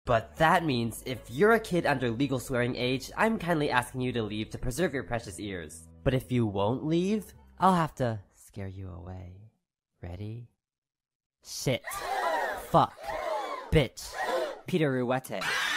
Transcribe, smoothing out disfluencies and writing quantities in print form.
But that means if you're a kid under legal swearing age, I'm kindly asking you to leave to preserve your precious ears. But if you won't leave, I'll have to scare you away. Ready? Shit. Fuck. Bitch. Peter Ruete.